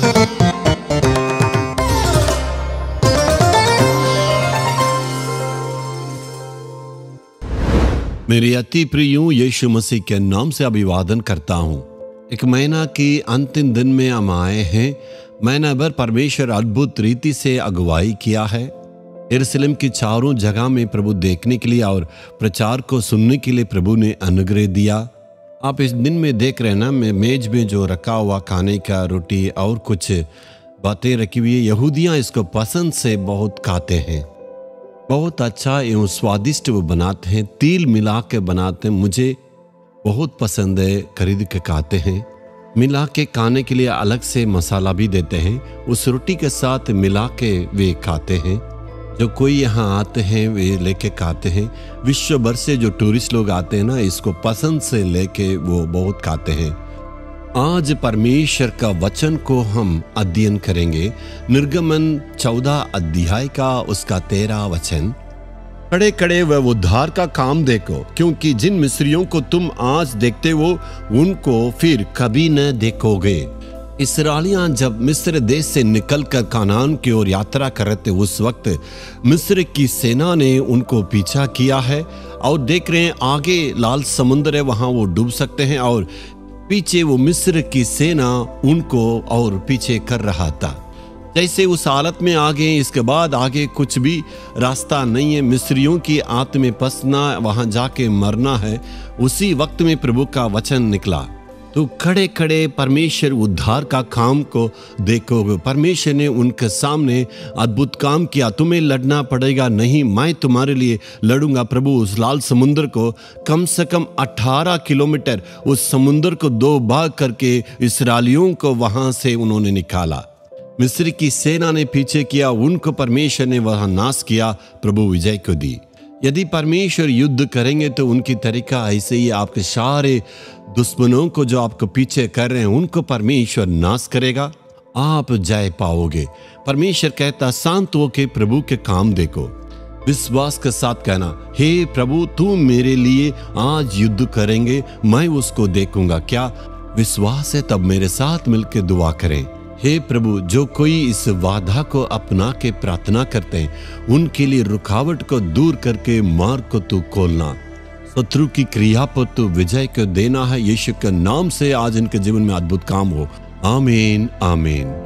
मेरे अति प्रियों, यीशु मसीह के नाम से अभिवादन करता हूँ। एक महीना की अंतिम दिन में हम आए हैं। महीना भर परमेश्वर अद्भुत रीति से अगुवाई किया है। यरूशलेम की चारों जगह में प्रभु देखने के लिए और प्रचार को सुनने के लिए प्रभु ने अनुग्रह दिया। आप इस दिन में देख रहे हैं ना, मेज में जो रखा हुआ खाने का रोटी और कुछ बातें रखी हुई है। यहूदियाँ इसको पसंद से बहुत खाते हैं, बहुत अच्छा एवं स्वादिष्ट वो बनाते हैं, तिल मिला के बनाते हैं। मुझे बहुत पसंद है, खरीद के खाते हैं। मिला के खाने के लिए अलग से मसाला भी देते हैं, उस रोटी के साथ मिला के वे खाते हैं। जो कोई यहाँ आते हैं वे लेके खाते हैं। विश्व भर से जो टूरिस्ट लोग आते हैं ना, इसको पसंद से लेके वो बहुत खाते हैं। आज परमेश्वर का वचन को हम अध्ययन करेंगे। निर्गमन 14 अध्याय का उसका 13 वचन। खड़े खड़े वह उद्धार का काम देखो, क्योंकि जिन मिस्रियों को तुम आज देखते हो उनको फिर कभी न देखोगे। इस्राएलियां जब मिस्र देश से निकलकर कनान की ओर यात्रा कर रहे थे, उस वक्त मिस्र की सेना ने उनको पीछा किया है और देख रहे हैं आगे लाल समुद्र है, वहां वो डूब सकते हैं और पीछे वो मिस्र की सेना उनको और पीछे कर रहा था। जैसे उस हालत में आ गए, इसके बाद आगे कुछ भी रास्ता नहीं है, मिस्रियों की आंत में फंसना, वहां जाके मरना है। उसी वक्त में प्रभु का वचन निकला, तो खड़े खड़े परमेश्वर उद्धार का काम को देखोगे। परमेश्वर ने उनके सामने अद्भुत काम किया। तुम्हें लड़ना पड़ेगा नहीं, मैं तुम्हारे लिए लड़ूंगा। प्रभु उस लाल समुद्र को कम से कम 18 किलोमीटर उस समुद्र को 2 भाग करके इस्राएलियों को वहां से उन्होंने निकाला। मिस्र की सेना ने पीछे किया, उनको परमेश्वर ने वहां नाश किया, प्रभु विजय को दी। यदि परमेश्वर युद्ध करेंगे तो उनकी तरीका ऐसे ही, आपके सारे दुश्मनों को जो आपको पीछे कर रहे हैं उनको परमेश्वर नाश करेगा, आप जय पाओगे। परमेश्वर कहता, शांत होके प्रभु के काम देखो। विश्वास के साथ कहना, हे प्रभु तू मेरे लिए आज युद्ध करेंगे, मैं उसको देखूंगा। क्या विश्वास है? तब मेरे साथ मिलकर दुआ करें। हे प्रभु, जो कोई इस वादा को अपना के प्रार्थना करते हैं उनके लिए रुकावट को दूर करके मार्ग को तू खोलना, शत्रु की क्रिया पर तू विजय को देना है। यीशु के नाम से आज इनके जीवन में अद्भुत काम हो। आमीन आमीन।